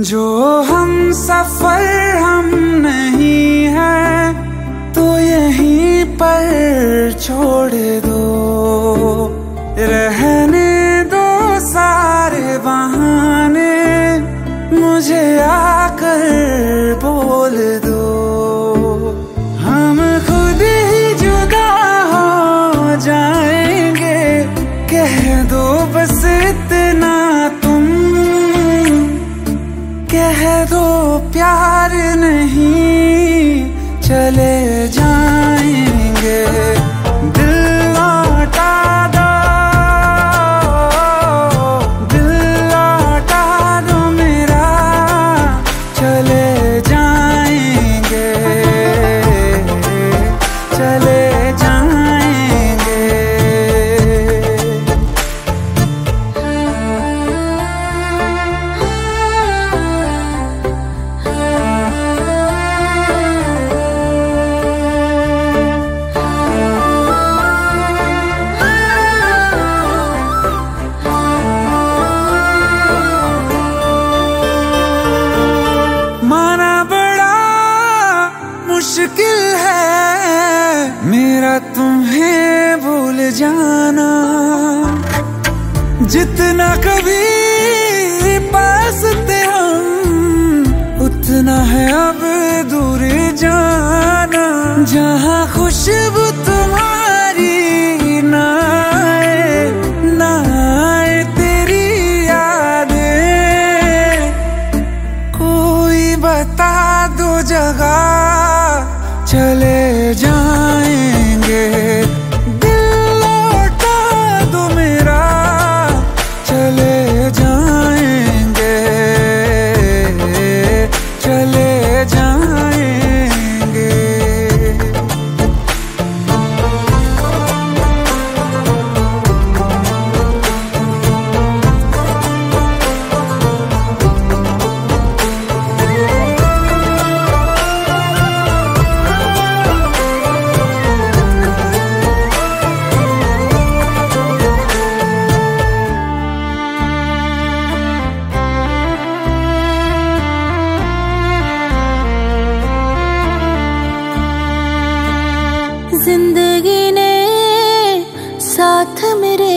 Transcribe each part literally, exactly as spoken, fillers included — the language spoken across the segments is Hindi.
जो हम सफर हम नहीं है तो यहीं पर छोड़ दो, रहने दो सारे बहाने, मुझे आकर बोल दो। हम खुद ही जुदा हो जाएंगे, कह दो बस इतना तुम, कह दो प्यार नहीं चले जाएंगे। दिल लौटा दो, दिल लौटा दो मेरा, चले जाएंगे, चले जाएंगे। माना बड़ा मुश्किल है मेरा तुम्हें भूल जाना, जितना कभी पास थे हम उतना है अब दूर जाना। जहाँ खुशबू तुम्हारी ना आए, ना आए तेरी यादें, कोई बता दो जगह चले जाएंगे। दिल लौटा दो मेरा, चले जाएंगे, चले जाएंगे। जिंदगी ने साथ मेरे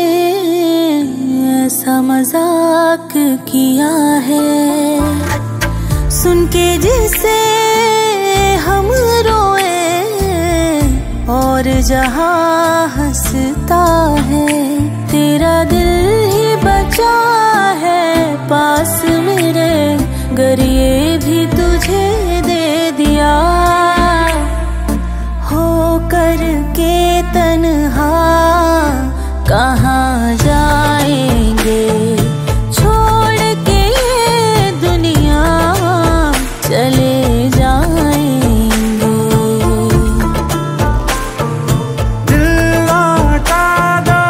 ऐसा मजाक किया है, सुन के जिसे हम रोए और जहाँ हंसता है। तेरा दिल ही बचा है पास मेरे, गर ये भी तुझे दे दिया हो करके तन्हा कहाँ जाएंगे, छोड़ के ये दुनिया चले जाएंगे। दिल लौटा दो,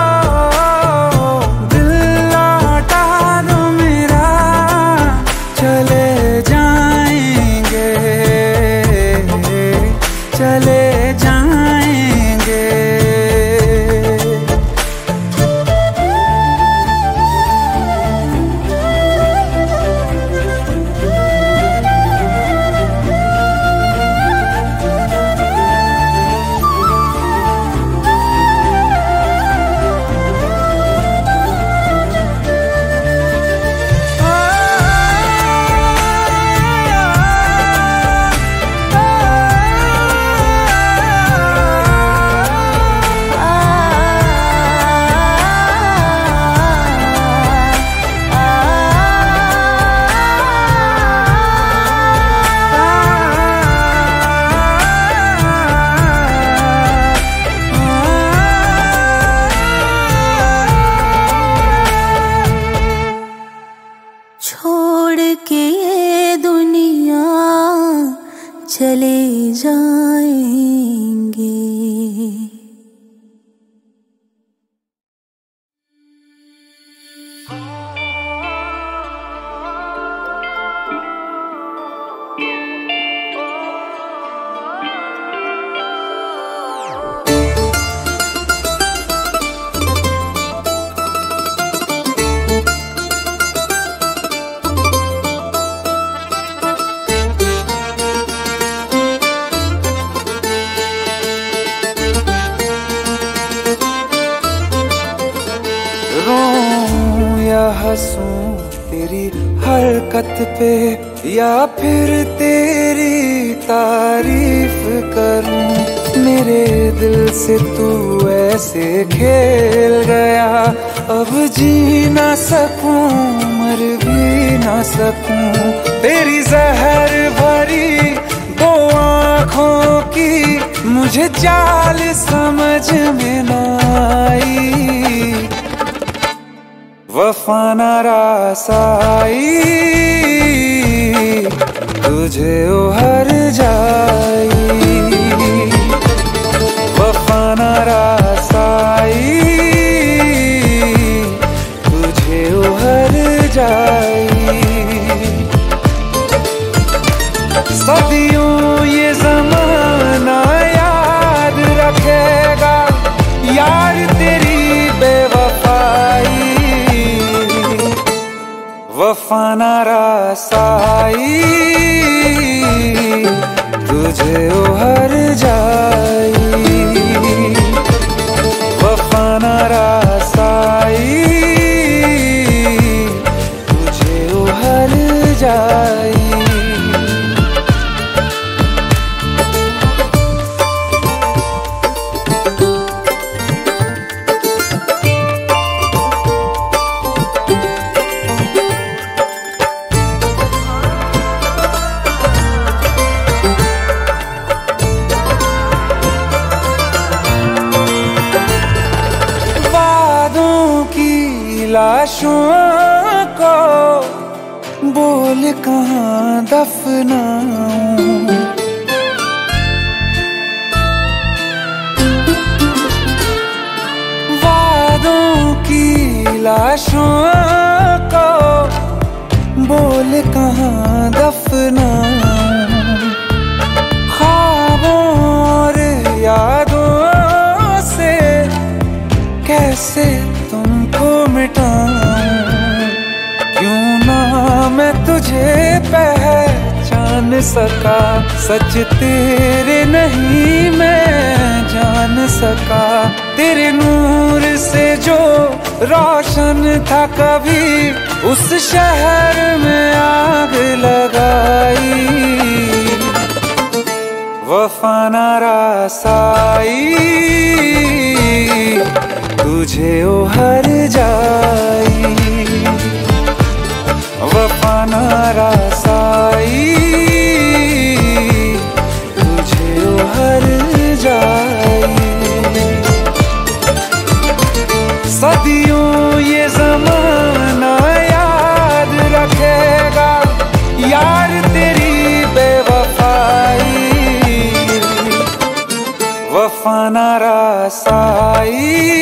दिल लौटा दो मेरा, चले हंसूं तेरी हरकत पे या फिर तेरी तारीफ करूं। मेरे दिल से तू ऐसे खेल गया, अब जी ना सकूं मर भी ना सकूं। तेरी जहर भरी दो आँखों की मुझे चाल समझ में न आई, वफा ना रास आई तुझे उहर जाई, वफा ना रास आई तुझे उहर जाई। सदियों ये ज़माना याद रखेगा यार तेरी बेवफाई, वफा ना रास आई तुझे उहर जाई, वफा ना रास आई तुझे उहर जाई। लाशों को बोल कहाँ दफनाऊं, वादों की लाशों को बोल कहाँ दफनाऊं। ख्वाबों और यादों से कैसे तुमको मिटाऊं, क्यों ना मैं तुझे पहचान सका, सच तेरे नहीं मैं जान सका। तेरे नूर से जो रोशन था कभी उस शहर में आग लगाई, वफा ना रास आई तुझे उहर जाई, वफा ना रास आई तुझे उहर जाई। सदियों ये ज़माना याद रखेगा यार तेरी बेवफाई, वफा ना रास आई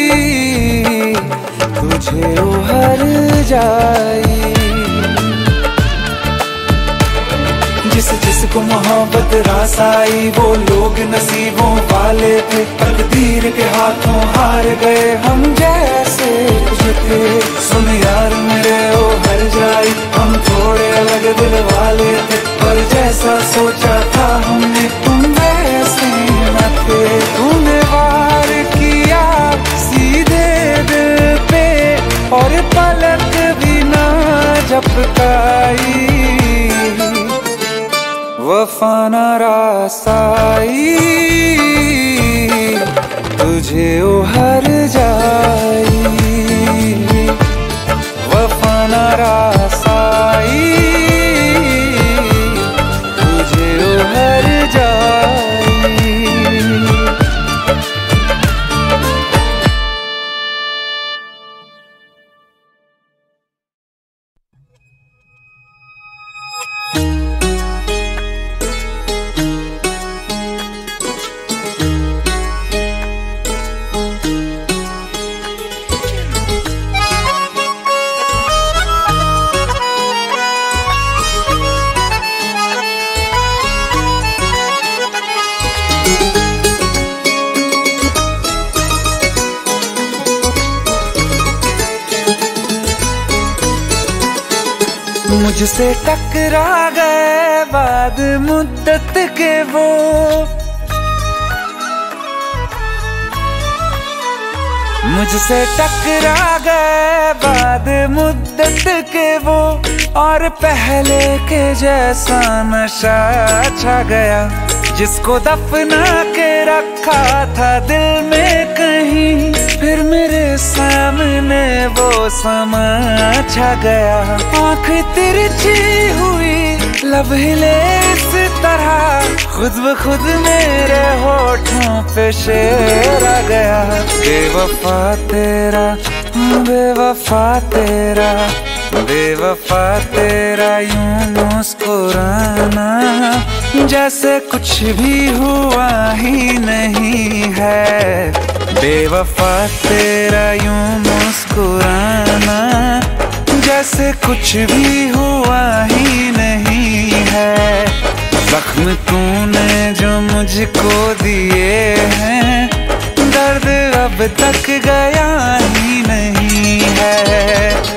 तुझे उहर जाई। जिस जिसको मोहब्बत रास आई वो लोग नसीबों वाले थे, तकदीर के हाथों हार गए हम जैसे कुछ थे। सुन यार मेरे ओ हर जाई हम थोड़े अलग दिल वाले थे, पर जैसा सोचा था हमने तुम वैसे न थे। तूने वार किया सीधे दिल पे और पलक भी ना झपकाई, वफा ना रास आई तुझे उहर जाई, वफा ना रास आई तुझे उहर जाई। मुझसे टकरा गए बाद मुद्दत के वो, मुझसे टकरा गए बाद मुद्दत के वो, और पहले के जैसा नशा छा गया। जिसको दफना के रखा था दिल में कहीं, फिर मेरे सामने वो समा छा गया। आँख तिरछी हुई, लब हिले इस तरह, खुद ब खुद मेरे होठों पे शेर आ गया। बेवफा तेरा, बेवफा तेरा, बेवफा तेरा यूं मुस्कुराना, जैसे कुछ भी हुआ ही नहीं है। बेवफा तेरा यूं मुस्कुराना, जैसे कुछ भी हुआ ही नहीं है। जख्म तूने जो मुझको दिए हैं, दर्द अब तक गया ही नहीं है।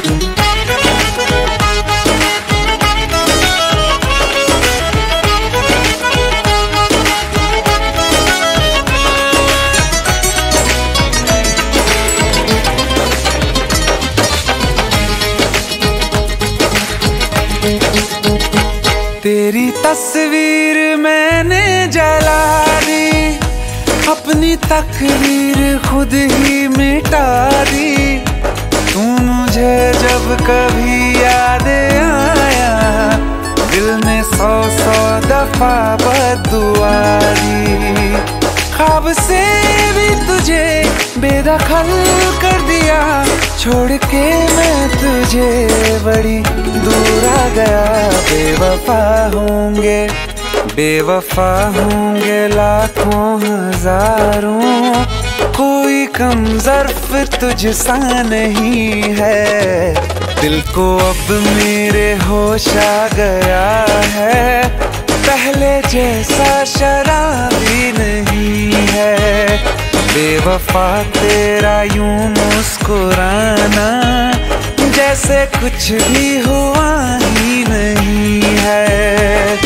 तेरी तस्वीर मैंने जला दी, अपनी तकदीर खुद ही मिटा दी। तू मुझे जब कभी याद आया, दिल में सौ सौ दफा बद्दुआ दी। ख्वाब से भी तुझे बेदखल कर दिया, छोड़ के मैं तुझे बड़ी दूर आ गया। बेवफा होंगे, बेवफा होंगे लाखों हजारों, कोई कम ज़र्फ तुझसा नहीं है। दिल को अब मेरे होश आ गया है, पहले जैसा शराबी नहीं है। बेवफा तेरा यूं मुस्कुराना, जैसे कुछ भी हुआ ही नहीं है।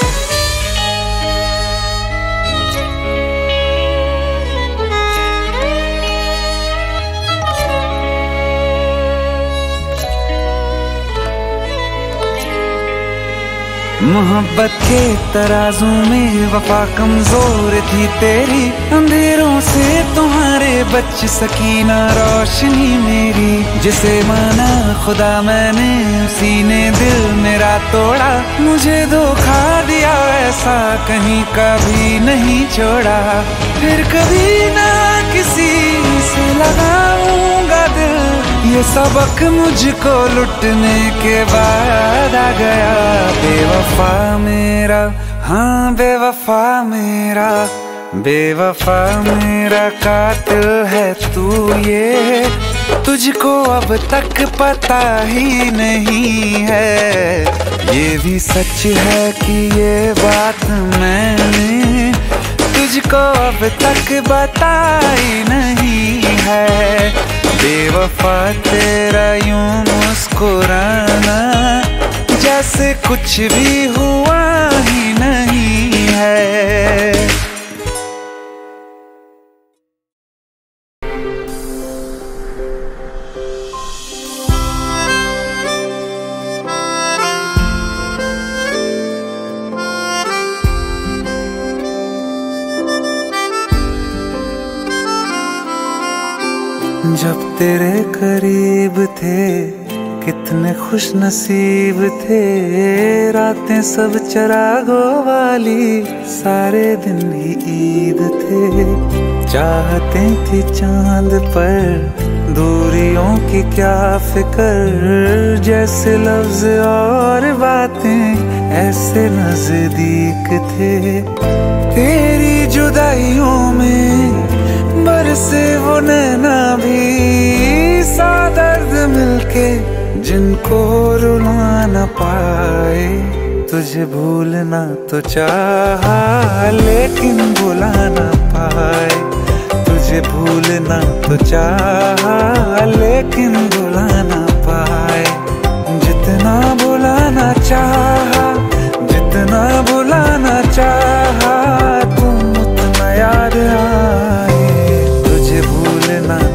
मोहब्बत के तराजू में वफा कमजोर थी तेरी, अंधेरों से तुम्हारे बच सकी ना रोशनी मेरी। जिसे माना खुदा मैंने, उसी ने दिल मेरा तोड़ा। मुझे धोखा दिया ऐसा कहीं कभी नहीं छोड़ा, फिर कभी ना किसी से लगाऊंगा दिल। ये सबक मुझको लुटने के बाद आ गया। बेवफा मेरा, हाँ बेवफा मेरा, बेवफा मेरा कातिल है तू, ये तुझको अब तक पता ही नहीं है। ये भी सच है कि ये बात मैंने तुझको अब तक बताई नहीं है। बेवफा तेरा यूं मुस्कुराना, जैसे कुछ भी हुआ ही नहीं है। जब तेरे करीब थे कितने खुश नसीब थे, रातें सब चरागों वाली, सारे दिन ही ईद थे। चाहते थी चांद पर दूरियों की क्या फिक्र, जैसे लफ्ज और बातें ऐसे नजदीक थे। तेरी जुदाइयों में बरसे वो नैना भी, सा दर्द मिलके जिनको रुला न पाए। तुझे भूलना तो चाहा लेकिन भुला न पाए। तुझे भूलना तो चाहा लेकिन भुला न पाए। जितना भुलाना चाहा, जितना भुलाना चाहा, तुम उतना याद आए। तुझे भूलना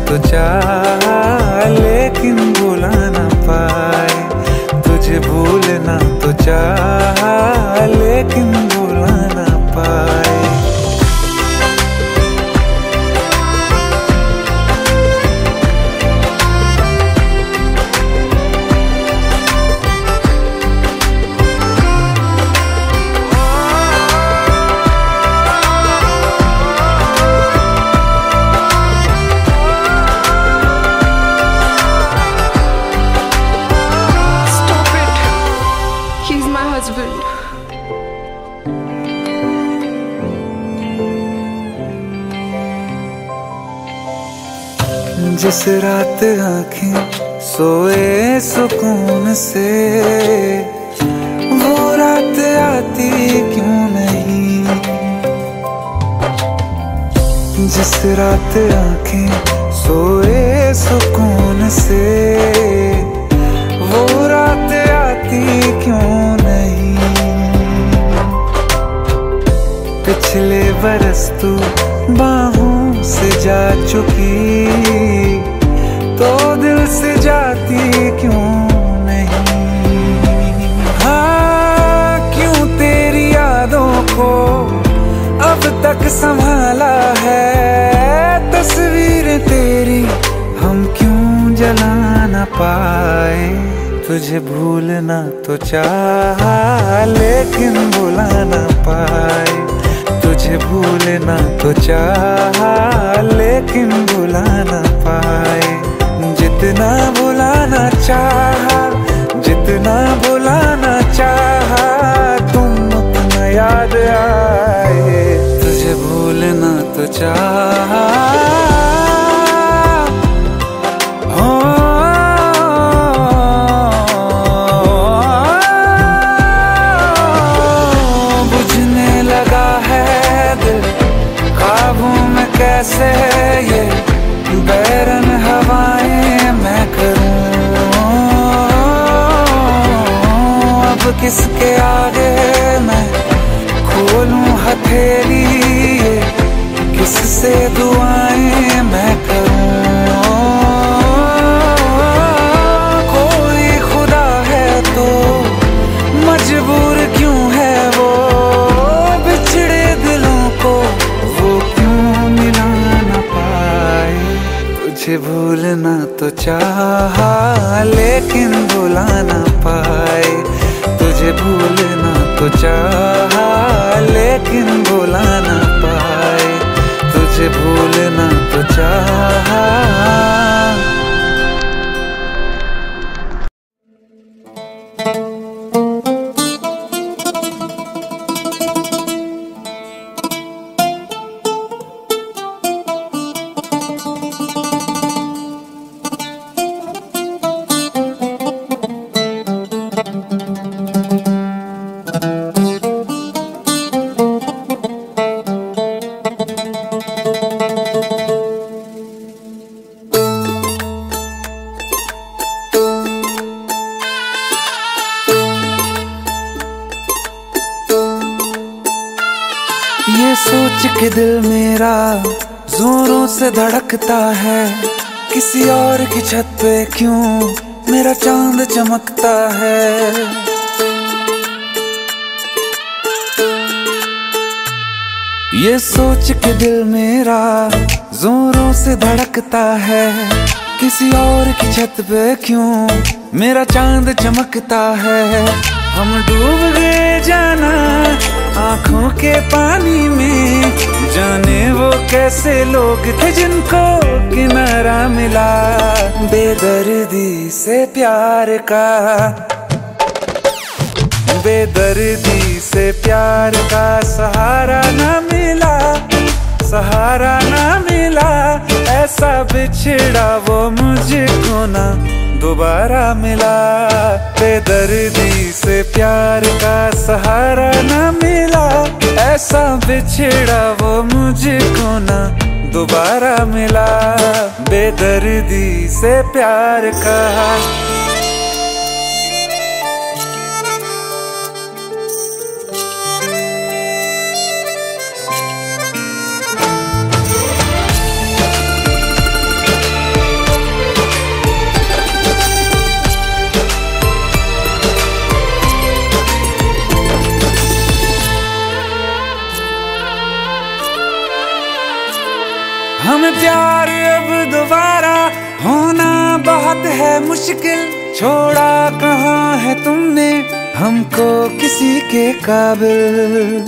जिस रात आँखें सोए सुकून से, वो रात आती क्यों नहीं। जिस रात आँखें सोए सुकून से, वो रात आती क्यों नहीं। पिछले बरस तू बाहों से जा चुकी, तो दिल से जाती क्यों नहीं। हाँ, क्यों तेरी यादों को अब तक संभाला है। तस्वीर तेरी हम क्यों जला ना पाए। तुझे भूलना तो चाहा लेकिन भुला ना पाए। तुझे भूलना तो चाहा लेकिन भुला ना पाए। जितना भुलाना चाहा, जितना भुलाना चाहा, तुम उतना याद आए। तुझे भूलना तो चाहा, बुझने लगा है दिल काबू में कैसे ये बैरन हवाएं मैं करूं। अब किसके आगे मैं खोलूं हथेली, किससे दुआएं मैं करूं। कोई खुदा है तो मजबूर क्यों है वो, बिछड़े दिलों को वो क्यों मिला ना पाए। तुझे भूलना तो चाहा लेकिन भुला ना पाए। तुझे भूलना तो चाहा लेकिन भुला ना पाए। तुझे भूलना तो चाहा। ये सोच के दिल मेरा जोरों से धड़कता है, किसी और की छत पे क्यों मेरा चांद चमकता है। ये सोच के दिल मेरा जोरों से धड़कता है, किसी और की छत पे क्यों मेरा चांद चमकता है। हम डूब गए जाना आँखों के पानी में, जाने वो कैसे लोग थे जिनको किनारा मिला। बेदर्दी से प्यार का, बेदर्दी से प्यार का सहारा ना मिला, सहारा ना मिला। ऐसा बिछड़ा वो मुझको ना दोबारा मिला। बेदर्दी से प्यार का सहारा ना मिला, ऐसा बिछड़ा वो मुझको ना दोबारा मिला। बेदर्दी से प्यार का। हमें प्यार अब दोबारा होना बहुत है मुश्किल। छोड़ा कहाँ है तुमने हमको किसी के काबिल।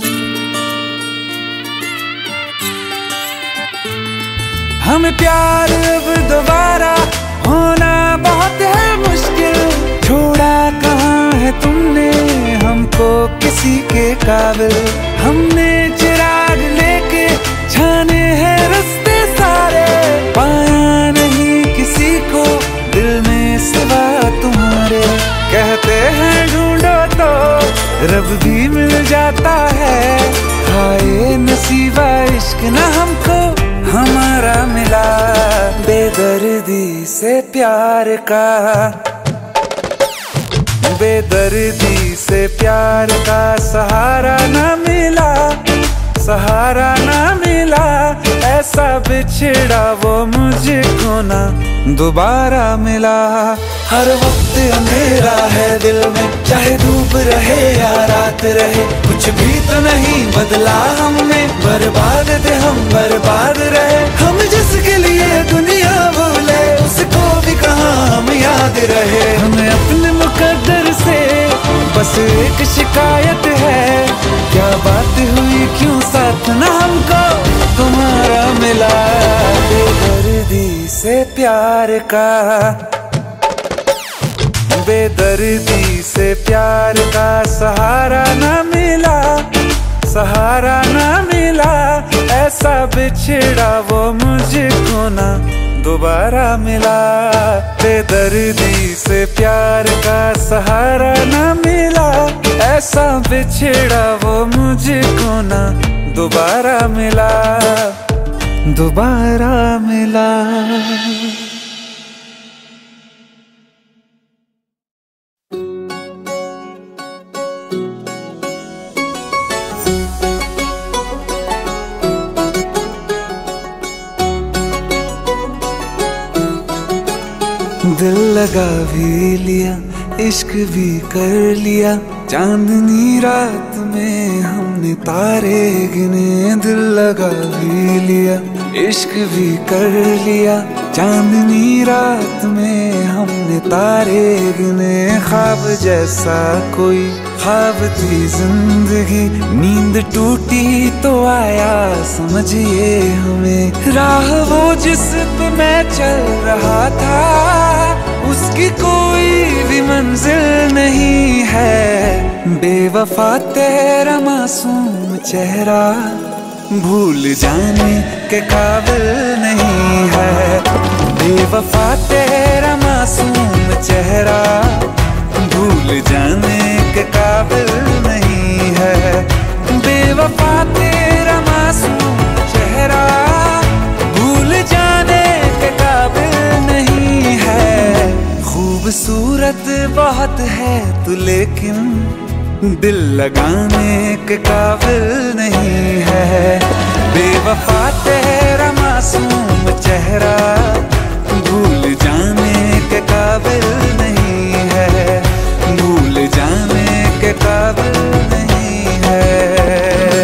हमें प्यार अब दोबारा होना बहुत है मुश्किल। छोड़ा कहाँ है तुमने हमको किसी के काबिल। हमने चिराग लेके छाने हैं रास्ते सारे, पाया नहीं से प्यार का, बेदर्दी से प्यार का सहारा न मिला, सहारा न मिला। ऐसा बिछड़ा वो मुझको ना दोबारा मिला। हर वक्त अंधेरा है दिल में, चाहे धूप रहे या रात रहे, कुछ भी तो नहीं बदला हमने। बर्बाद थे हम, बर्बाद रहे हम, जिसके लिए दुनिया भूले उसको भी कहाँ हम याद रहे। हमें अपने मुकद्दर से बस एक शिकायत है, क्या बात हुई क्यों साथ ना हमको तुम्हारा मिला। बेदर्दी से प्यार का, बेदर्दी से प्यार का सहारा न मिला, सहारा न मिला। ऐसा बिछड़ा वो मुझको ना दोबारा मिला। बेदर्दी से प्यार का सहारा न मिला, ऐसा बिछड़ा वो मुझको ना दोबारा मिला, दोबारा मिला। दिल लगा भी लिया, इश्क भी कर लिया, चांदनी रात में हमने तारे गिने। दिल लगा भी लिया, इश्क भी कर लिया, चांदनी रात में हमने तारे गिने। ख्वाब जैसा कोई ख्वाब थी जिंदगी, नींद टूटी तो आया समझिए हमें। राह वो जिस पे मैं चल रहा था, उसकी कोई भी मंजिल नहीं है। बेवफा तेरा मासूम चेहरा भूल जाने के काबिल नहीं है। बेवफा तेरा मासूम चेहरा भूल जाने के काबिल नहीं है। बेवफा तेरा मासूम चेहरा भूल जाने के काबिल नहीं है। खूबसूरत बहुत है तू लेकिन दिल लगाने के काबिल नहीं है। बेवफा तेरा मासूम चेहरा भूल जाने के काबिल नहीं है, भूल जाने के काबिल नहीं है।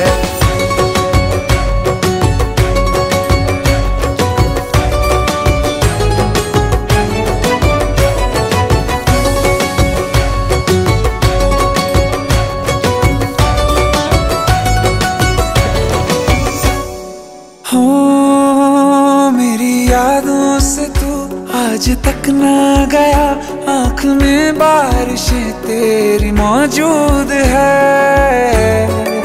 यादों से तू आज तक ना गया, आँख में बारिशें तेरी मौजूद है।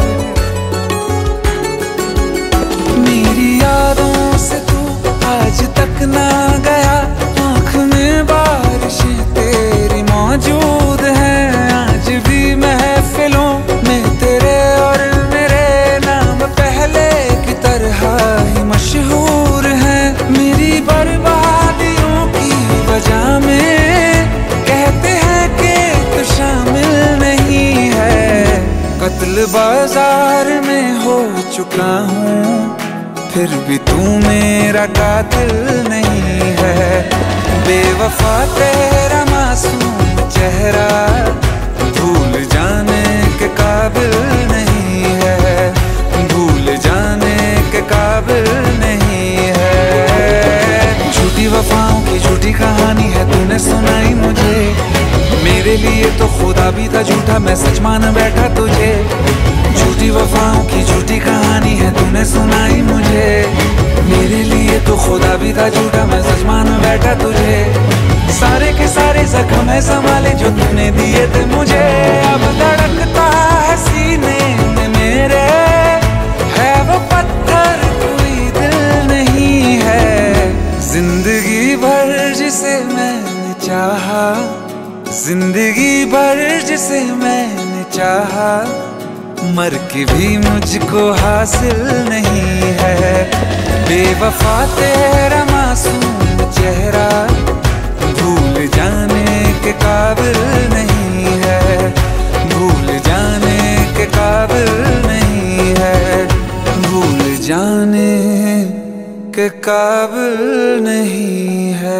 मेरी यादों से तू आज तक ना गया, आँख में बारिशें तेरी मौजूद है। आज भी महफिलों में तेरे और मेरे नाम पहले की तरह ही मशहूर है। मेरी बर्बादियों की वजह में कहते हैं कि तू शामिल नहीं है। कत्ल बाजार में हो चुका हूँ, फिर भी तू मेरा कातिल नहीं है। बेवफा तेरा मासूम चेहरा भूल जाने के काबिल नहीं है, भूल जाने के काबिल नहीं है। झूठी वफाओं की झूठी कहानी है तूने सुनाई मुझे, मेरे लिए तो खुदा भी था झूठा, मैं सच मान बैठा तुझे। झूठी वफाओं की झूठी कहानी है तूने सुनाई मुझे, मेरे लिए तो खुदा भी था झूठा, मैं सच मान बैठा तुझे। सारे के सारे जख्म है संभाले जो तूने दिए थे मुझे, अब धड़कता है सीने में मेरे, है वो पत्थर कोई दिल नहीं है। जिंदगी भर जिसे मैंने चाहा, जिंदगी भर जिसे मैंने चाहा, मर के भी मुझको हासिल नहीं है। बेवफा तेरा मासूम चेहरा भूल जाने के काबिल नहीं है, भूल जाने के काबिल नहीं है, भूल जाने के काबिल नहीं है।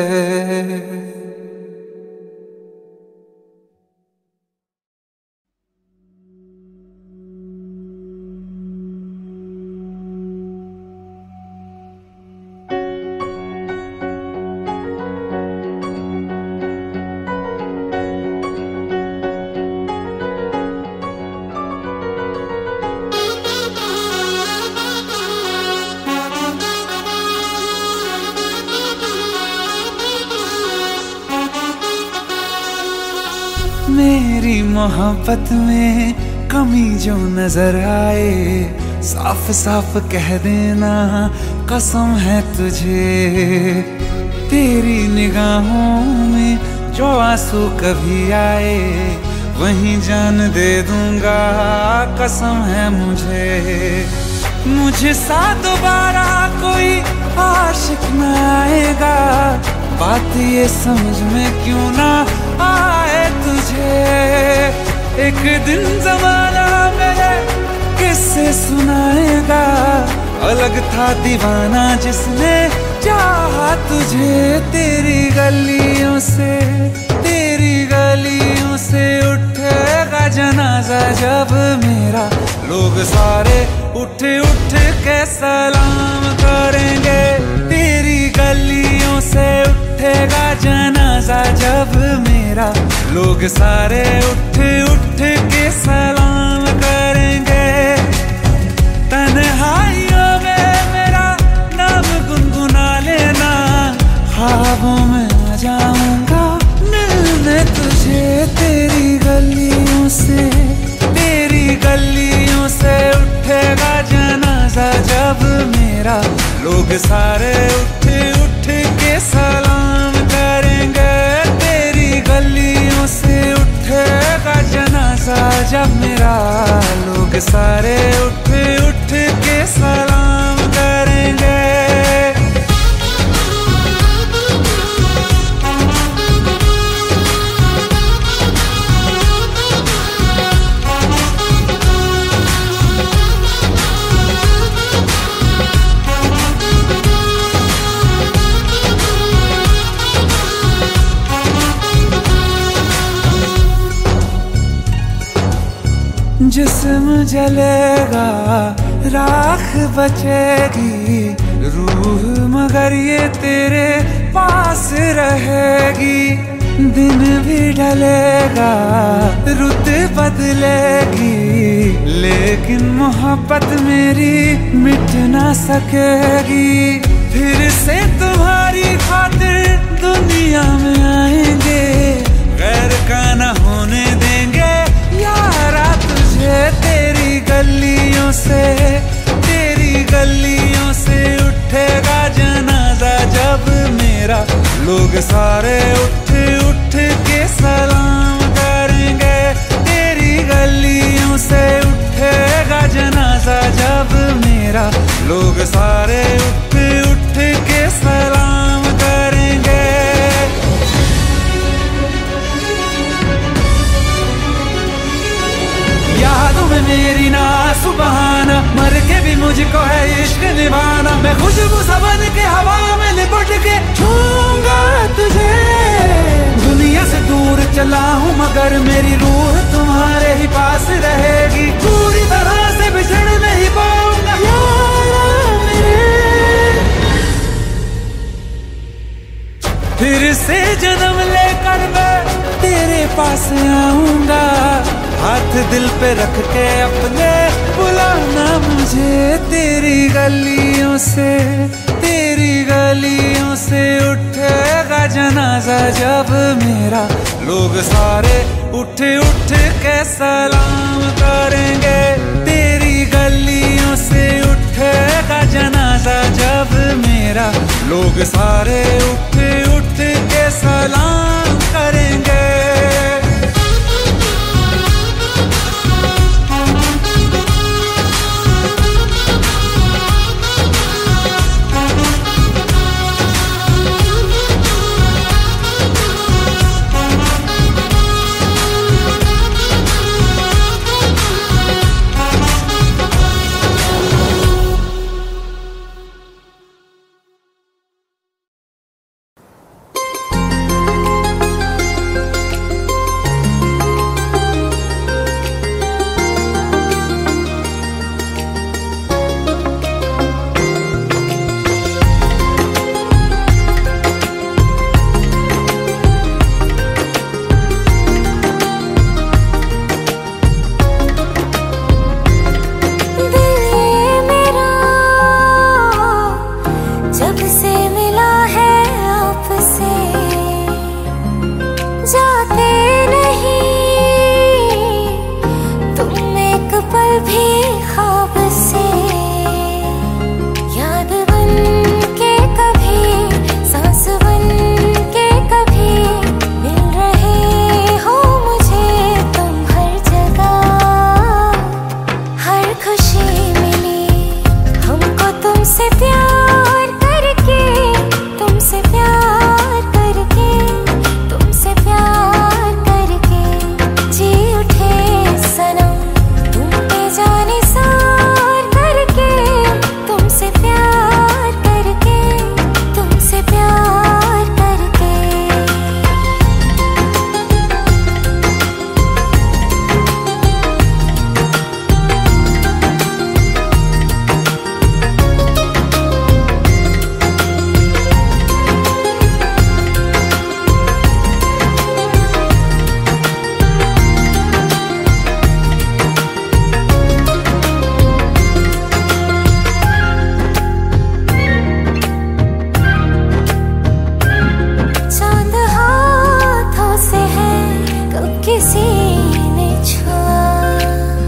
मेरी मोहब्बत में कमी जो नजर आए, साफ साफ कह देना कसम है तुझे। तेरी निगाहों में जो आंसू कभी आए, वहीं जान दे दूंगा कसम है मुझे। मुझे सा दोबारा कोई आशिक न आएगा, बात ये समझ में क्यों ना आए तुझे। एक दिन जमाना मेरे किससे सुनाएगा, अलग था दीवाना जिसने चाहा तुझे। तेरी गलियों से तेरी गलियों से उठेगा जनाजा जब मेरा, लोग सारे उठ उठ के सलाम करेंगे। तेरी गलियों से उठेगा जनाजा जब मेरा, लोग सारे उठ उठ के सलाम करेंगे। तन्हाइयों में मेरा नाम गुनगुना लेना, ख्वाबों में आ जाऊंगा मिलने तुझे। तेरी गलियों से तेरी गलियों से उठेगा जनाजा जब मेरा, लोग सारे उठ उठ के सलाम करेंगे। तेरी गलियों से उठेगा जनाजा जब मेरा, लोग सारे उठ उठ के सलाम करेंगे। जिस्म जलेगा राख बचेगी, रूह मगर ये तेरे पास रहेगी। दिन भी ढलेगा रुत बदलेगी, लेकिन मोहब्बत मेरी मिट ना सकेगी। फिर से तुम्हारी खातिर दुनिया में आएंगे, गैर का न होने देंगे यारा तुझे। तेरी गलियों से तेरी गलियों से उठेगा जनाजा जब मेरा, लोग सारे उठ उठ के सलाम करेंगे। तेरी गलियों से उठेगा जनाजा जब मेरा, लोग सारे उठ उठ के सलाम करेंगे। यादों में मेरी ना सुबहाना, मर के भी मुझको है इश्क निभाना। मैं खुशबू सा बन के हवा में लिपट के छूंगा तुझे। दुनिया से दूर चला हूँ मगर मेरी रूह तुम्हारे ही पास रहेगी। पूरी तरह से बिछड़ नहीं पाऊंगा यारा मेरे। फिर से जन्म लेकर मैं तेरे पास आऊंगा, हाथ दिल पे रख के अपने बुलाना मुझे। तेरी गलियों से तेरी गलियों से उठेगा जनाजा जब मेरा, लोग सारे उठ उठ के सलाम करेंगे। तेरी गलियों से उठेगा जनाजा जब मेरा, लोग सारे उठ उठ के सलाम करेंगे। जब से मिला है आपसे जाते नहीं तुम एक पल भी ख्वाब से, याद बन के कभी सांस बन के कभी मिल रहे हो मुझे तुम हर जगह। हर खुशी मिली हमको तुमसे प्यार करके, तुमसे प्यार करके, तुमसे प्यार करके जी उठे सनम तुम पे जाने सार करके, तुमसे प्यार करके, तुमसे प्यार करके। चांद हाथों से है कब किसी ने छुआ,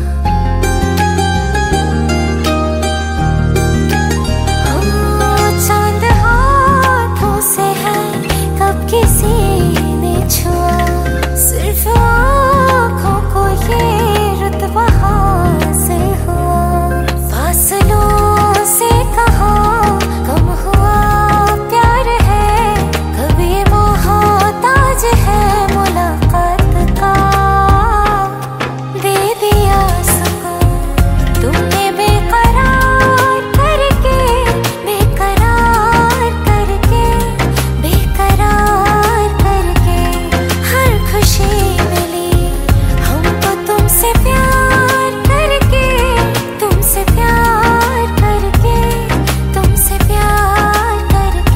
हाँ, चांद हाथों से है कब किसी ने छुआ। सिर्फ आँखों को ये रुतबा हासिल हुआ, फासलों से कहाँ कम हुआ प्यार है, कभी मोहताज है मुलाकात का। दे दिया सुकून तुमने बेकरार करके, बेकरार करके, बेकरार करके। हर खुशी मिली हमको तुमसे प्यार करके, तुमसे प्यार करके, तुमसे प्यार करके।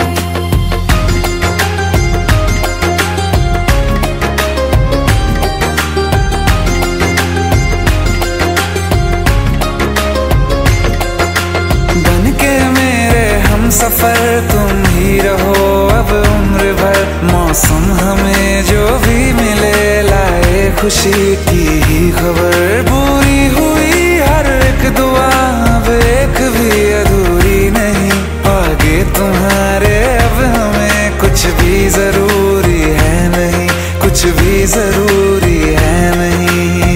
बन के मेरे हम सफर तुम ही रहो अब उम्र भर। मौसम हमें जो भी मिले लाए खुशी की ही खबर। पूरी हुई हर एक दुआ अब एक भी अधूरी नहीं। आगे तुम्हारे अब हमें कुछ भी जरूरी है नहीं, कुछ भी जरूरी है नहीं।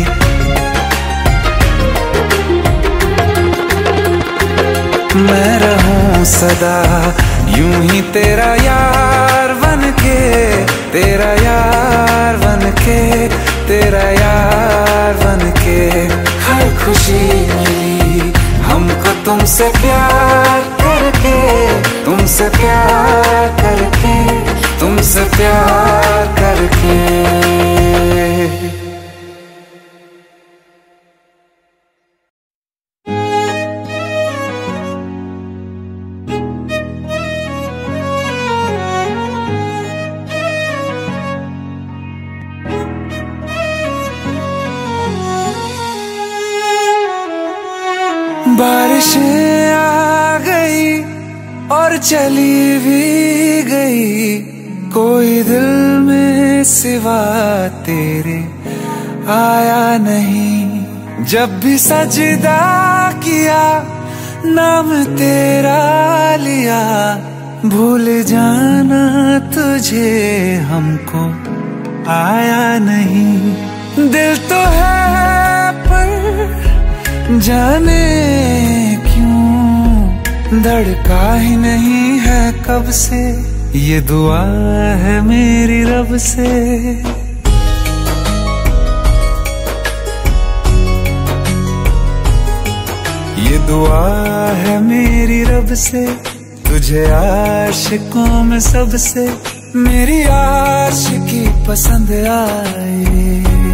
मैं रहूं सदा यूं ही तेरा यार बनके, तेरा यार बनके, तेरा यार बनके। हर खुशी मिली हमको तुमसे प्यार करके, तुमसे प्यार करके, तुमसे प्यार करके। बारिशें आ गई और चली भी गई, कोई दिल में सिवा तेरे आया नहीं। जब भी सजदा किया नाम तेरा लिया, भूल जाना तुझे हमको आया नहीं। दिल तो है पर जाने क्यों धड़का ही नहीं है कब से। ये दुआ है मेरी रब से। ये दुआ है मेरी रब से, तुझे आशिकों में सबसे मेरी आशिकी पसंद आए,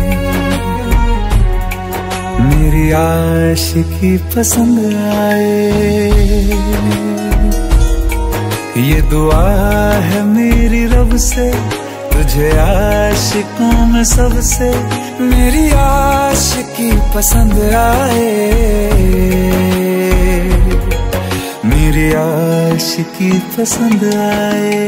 मेरी आशिकी पसंद आए। ये दुआ है मेरी रब से, तुझे आशिकों में सबसे मेरी आशिकी पसंद आए, मेरी आशिकी पसंद आए,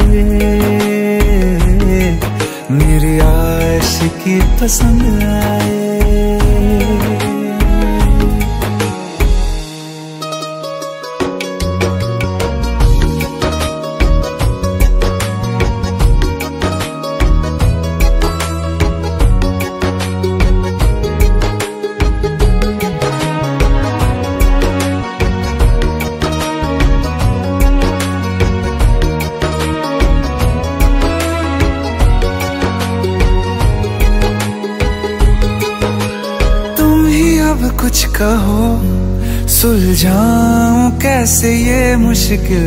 मेरी आशिकी पसंद आए। कुछ कहो सुलझाऊं कैसे ये मुश्किल,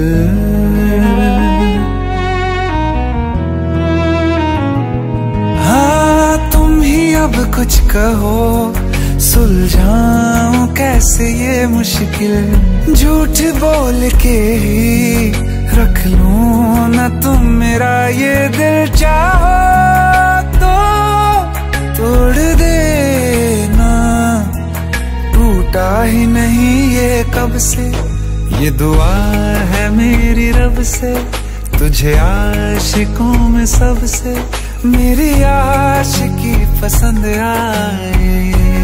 हाँ तुम ही अब कुछ कहो सुलझाऊं कैसे ये मुश्किल। झूठ बोल के ही रख लूं ना तुम मेरा ये दिल, चाहो तो तोड़ देना, टूटा ही नहीं ये कब से। ये दुआ है मेरी रब से, तुझे आशिकों में सबसे मेरी आशिकी पसंद आए,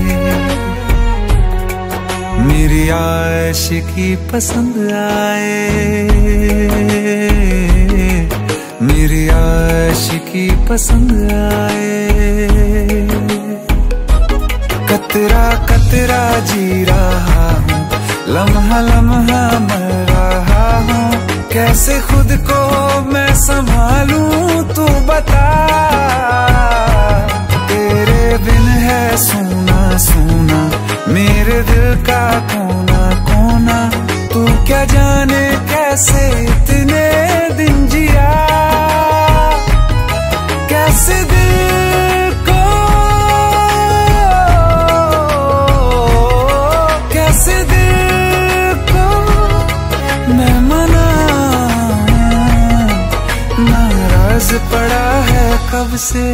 मेरी आशिकी पसंद आए, मेरी आशिकी पसंद आए। कतरा कतरा जी रहा हूँ, लम्हा लम्हा मर रहा हूँ, कैसे खुद को मैं संभालूं तू बता। तेरे बिन है सूना सूना मेरे दिल का कोना कोना, तू क्या जाने कैसे इतने दिन जिया, कैसे दिल को कैसे दिल को मैं मनाऊं, नाराज पड़ा है कब से।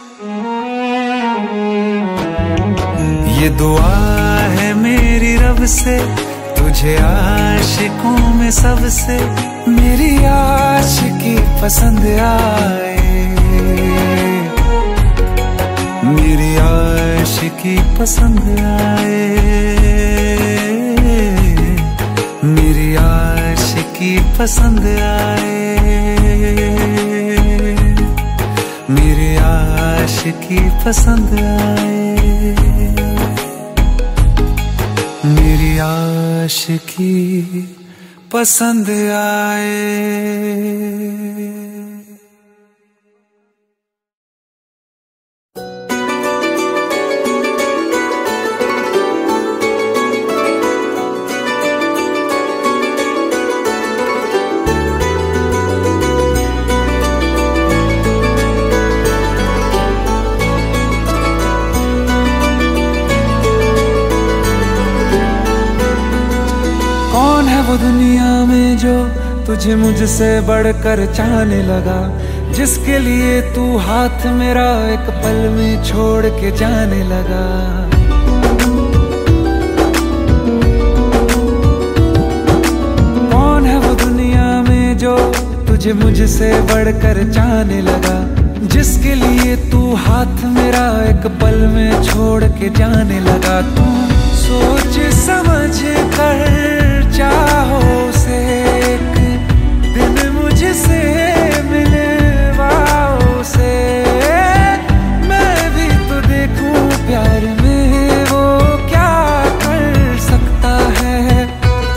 ये दुआ है मेरी रब से, तुझे आशिकों में सबसे मेरी आशिकी पसंद आए, मेरी आशिकी पसंद आए, मेरी आशिकी पसंद आए, मेरी आशिकी पसंद आए, मेरी आशिकी पसंद आए। वो दुनिया में जो तुझे मुझसे बढ़कर चाहने लगा, जिसके लिए तू हाथ मेरा एक पल में छोड़ के जाने लगा। कौन है वो दुनिया में जो तुझे मुझसे बढ़कर चाहने लगा, जिसके लिए तू हाथ मेरा एक पल में छोड़ के जाने लगा। तू सोच समझ कर चाहो से एक दिन मुझसे मिलवाओ से, मैं भी तो देखूं प्यार में वो क्या कर सकता है।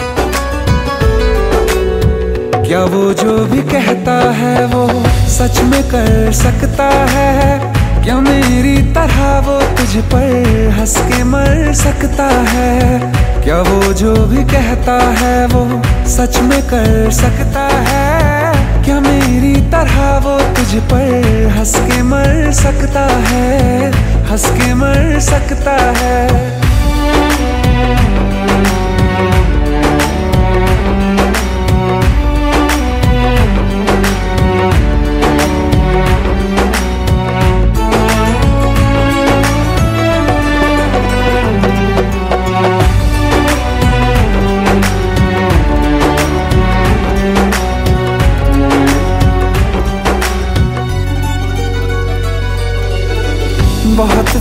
क्या वो जो भी कहता है वो सच में कर सकता है? क्या मेरी तरह वो तुझ पर हंस के मर सकता है? क्या वो जो भी कहता है वो सच में कर सकता है? क्या मेरी तरह वो तुझ पर हंस के मर सकता है? हंस के मर सकता है?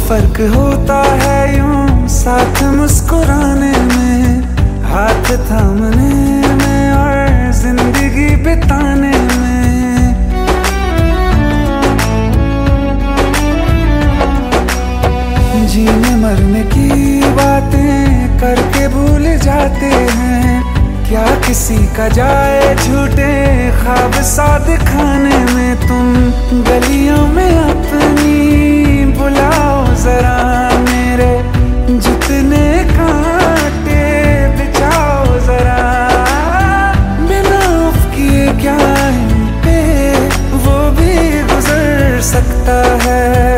फर्क होता है यूं साथ मुस्कुराने में, हाथ थामने में और जिंदगी बिताने में। जीने मरने की बातें करके भूल जाते हैं, क्या किसी का जाए झूठे ख्वाब सा दिखाने में। तुम गलियों में अपनी बुलाओ जरा मेरे, जितने कांटे बिछाओ जरा, बिना उफ किए क्या इन पे वो भी गुजर सकता है।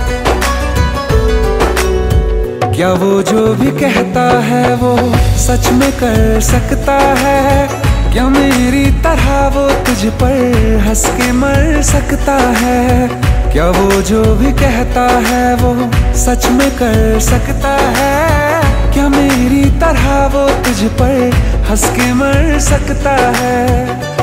क्या वो जो भी कहता है वो सच में कर सकता है? क्या मेरी तरह वो तुझ पर हंस के मर सकता है? क्या वो जो भी कहता है वो सच में कर सकता है? क्या मेरी तरह वो तुझ पर हंस के मर सकता है?